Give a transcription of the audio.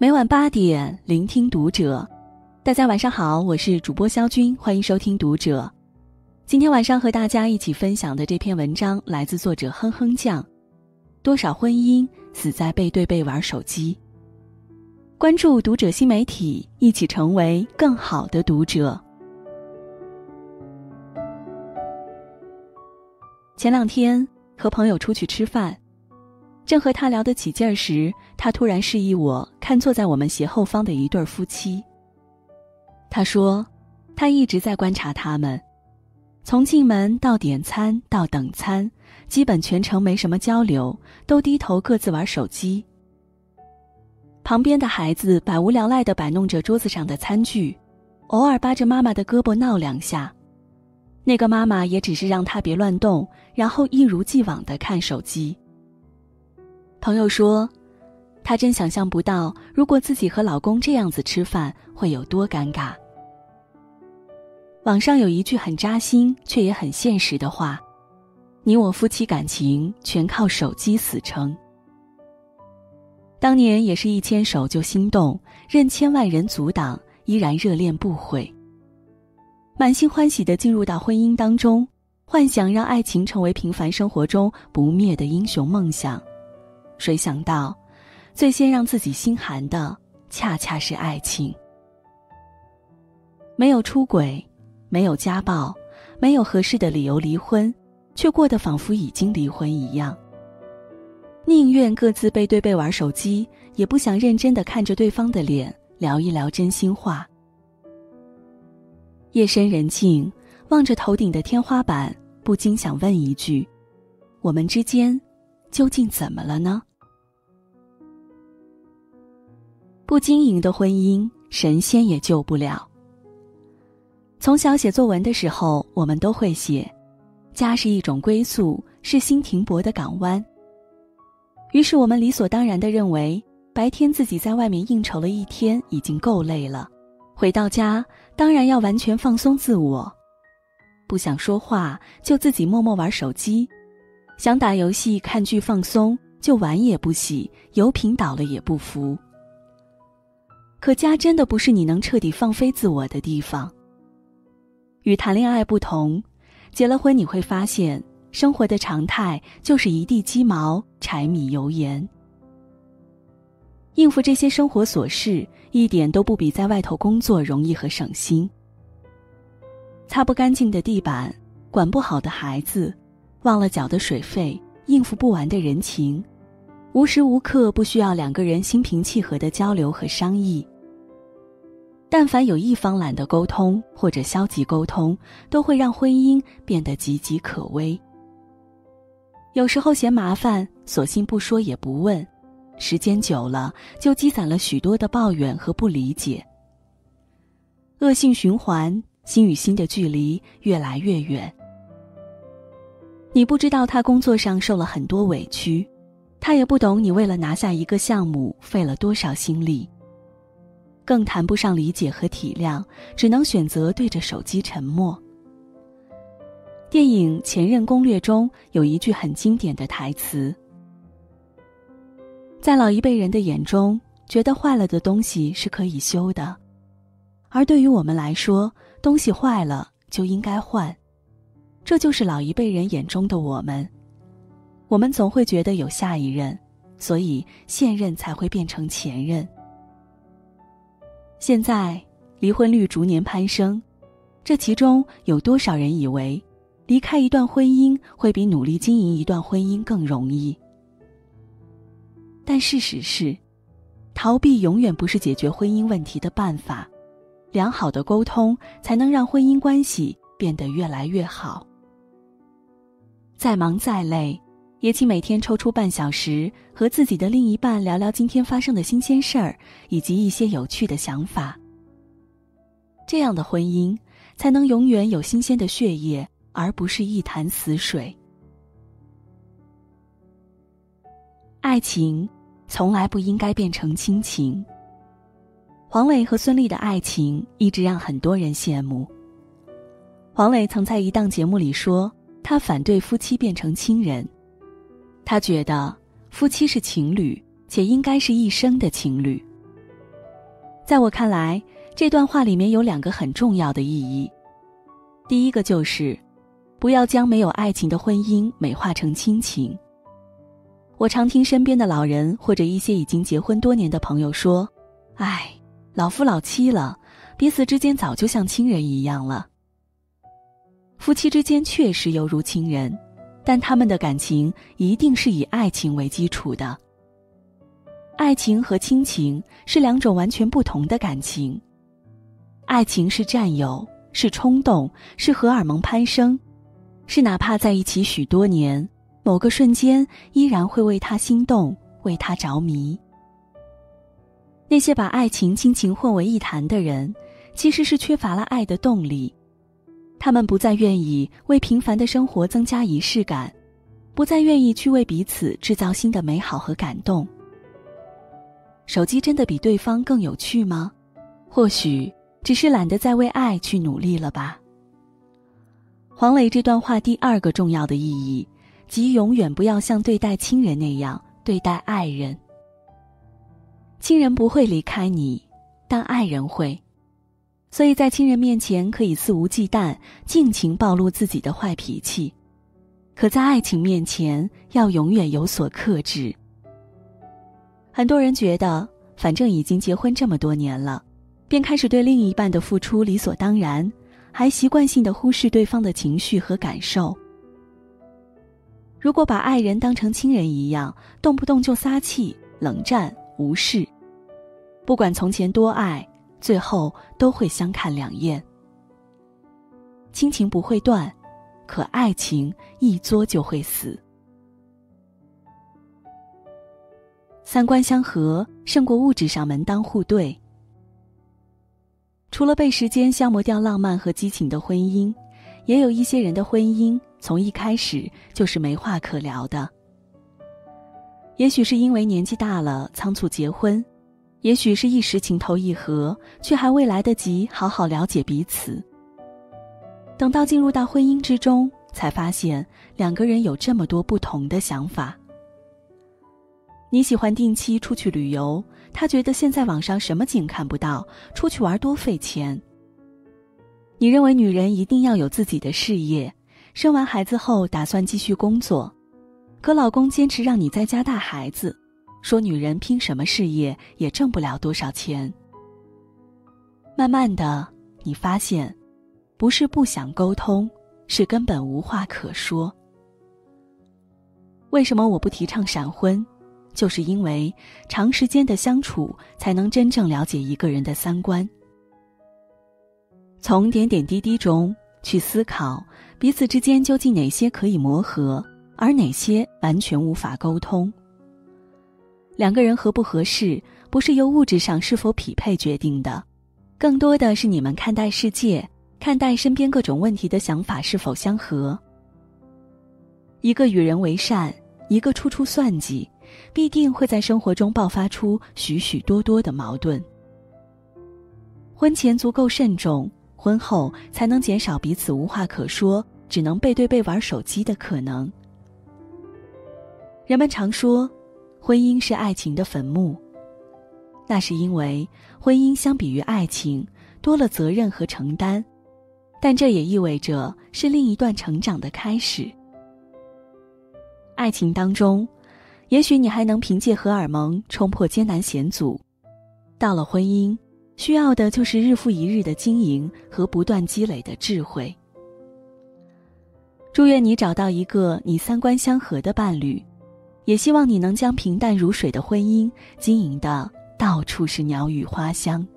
每晚8点，聆听读者。大家晚上好，我是主播肖军，欢迎收听读者。今天晚上和大家一起分享的这篇文章来自作者哼哼酱。多少婚姻死在背对背玩手机。关注读者新媒体，一起成为更好的读者。前2天和朋友出去吃饭，正和他聊得起劲儿时，他突然示意我看坐在我们斜后方的一对夫妻。他说他一直在观察他们，从进门到点餐到等餐，基本全程没什么交流，都低头各自玩手机。旁边的孩子百无聊赖地摆弄着桌子上的餐具，偶尔扒着妈妈的胳膊闹2下。那个妈妈也只是让他别乱动，然后一如既往地看手机。朋友说，她真想象不到，如果自己和老公这样子吃饭会有多尴尬。网上有一句很扎心却也很现实的话，你我夫妻感情全靠手机死撑。当年也是一牵手就心动，任千万人阻挡，依然热恋不悔。满心欢喜地进入到婚姻当中，幻想让爱情成为平凡生活中不灭的英雄梦想。谁想到，最先让自己心寒的，恰恰是爱情。没有出轨，没有家暴，没有合适的理由离婚，却过得仿佛已经离婚一样。宁愿各自背对背玩手机，也不想认真地看着对方的脸，聊一聊真心话。夜深人静，望着头顶的天花板，不禁想问一句，我们之间究竟怎么了呢？不经营的婚姻，神仙也救不了。从小写作文的时候，我们都会写，家是一种归宿，是心停泊的港湾。于是我们理所当然地认为，白天自己在外面应酬了一天已经够累了，回到家当然要完全放松自我，不想说话就自己默默玩手机，想打游戏看剧放松就碗也不洗，油瓶倒了也不扶。可家真的不是你能彻底放飞自我的地方。与谈恋爱不同，结了婚你会发现，生活的常态就是一地鸡毛，柴米油盐。应付这些生活琐事，一点都不比在外头工作容易和省心。擦不干净的地板，管不好的孩子，忘了缴的水费，应付不完的人情，无时无刻不需要2个人心平气和的交流和商议。但凡有一方懒得沟通或者消极沟通，都会让婚姻变得岌岌可危。有时候嫌麻烦，索性不说也不问，时间久了就积攒了许多的抱怨和不理解。恶性循环，心与心的距离越来越远。你不知道他工作上受了很多委屈，他也不懂你为了拿下一个项目费了多少心力。更谈不上理解和体谅，只能选择对着手机沉默。电影《前任攻略》中有一句很经典的台词，在老一辈人的眼中，觉得坏了的东西是可以修的，而对于我们来说，东西坏了就应该换。这就是老一辈人眼中的我们。我们总会觉得有下一任，所以现任才会变成前任。现在离婚率逐年攀升，这其中有多少人以为离开一段婚姻会比努力经营一段婚姻更容易？但事实是，逃避永远不是解决婚姻问题的办法，良好的沟通才能让婚姻关系变得越来越好。再忙再累，也请每天抽出半小时和自己的另一半聊聊今天发生的新鲜事儿，以及一些有趣的想法。这样的婚姻才能永远有新鲜的血液，而不是一潭死水。爱情从来不应该变成亲情。黄磊和孙俪的爱情一直让很多人羡慕。黄磊曾在一档节目里说，他反对夫妻变成亲人。他觉得夫妻是情侣，且应该是一生的情侣。 在我看来，这段话里面有2个很重要的意义。第一个就是，不要将没有爱情的婚姻美化成亲情。我常听身边的老人或者一些已经结婚多年的朋友说，哎，老夫老妻了，彼此之间早就像亲人一样了。夫妻之间确实犹如亲人，但他们的感情一定是以爱情为基础的。爱情和亲情是2种完全不同的感情。爱情是占有，是冲动，是荷尔蒙攀升，是哪怕在一起许多年，某个瞬间依然会为他心动，为他着迷。那些把爱情、亲情混为一谈的人，其实是缺乏了爱的动力。他们不再愿意为平凡的生活增加仪式感，不再愿意去为彼此制造新的美好和感动。手机真的比对方更有趣吗？或许只是懒得再为爱去努力了吧。黄磊这段话第2个重要的意义，即永远不要像对待亲人那样对待爱人。亲人不会离开你，但爱人会。所以在亲人面前可以肆无忌惮，尽情暴露自己的坏脾气，可在爱情面前要永远有所克制。很多人觉得，反正已经结婚这么多年了，便开始对另一半的付出理所当然，还习惯性地忽视对方的情绪和感受。如果把爱人当成亲人一样，动不动就撒气、冷战、无视，不管从前多爱，最后都会相看两厌。亲情不会断，可爱情一作就会死。三观相合胜过物质上门当户对。除了被时间消磨掉浪漫和激情的婚姻，也有一些人的婚姻从一开始就是没话可聊的。也许是因为年纪大了仓促结婚，也许是一时情投意合，却还未来得及好好了解彼此。等到进入到婚姻之中，才发现2个人有这么多不同的想法。你喜欢定期出去旅游，他觉得现在网上什么景看不到，出去玩多费钱。你认为女人一定要有自己的事业，生完孩子后打算继续工作，可老公坚持让你在家带孩子，说女人拼什么事业也挣不了多少钱。慢慢的，你发现，不是不想沟通，是根本无话可说。为什么我不提倡闪婚？就是因为长时间的相处才能真正了解一个人的三观。从点点滴滴中去思考彼此之间究竟哪些可以磨合，而哪些完全无法沟通。2个人合不合适，不是由物质上是否匹配决定的，更多的是你们看待世界、看待身边各种问题的想法是否相合。一个与人为善，一个处处算计，必定会在生活中爆发出许许多多的矛盾。婚前足够慎重，婚后才能减少彼此无话可说，只能背对背玩手机的可能。人们常说，婚姻是爱情的坟墓，那是因为婚姻相比于爱情多了责任和承担，但这也意味着是另一段成长的开始。爱情当中，也许你还能凭借荷尔蒙冲破艰难险阻，到了婚姻，需要的就是日复一日的经营和不断积累的智慧。祝愿你找到一个你三观相合的伴侣，也希望你能将平淡如水的婚姻经营得到处是鸟语花香。